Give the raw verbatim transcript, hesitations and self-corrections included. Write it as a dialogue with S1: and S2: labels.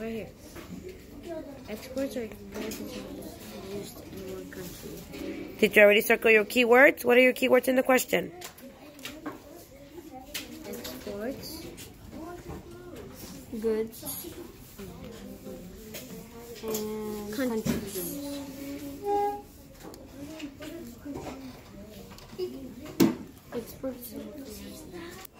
S1: right here. Exports are goods used in one country.
S2: Did you already circle your keywords? What are your keywords in the question?
S1: Exports, goods, and countries. Exports.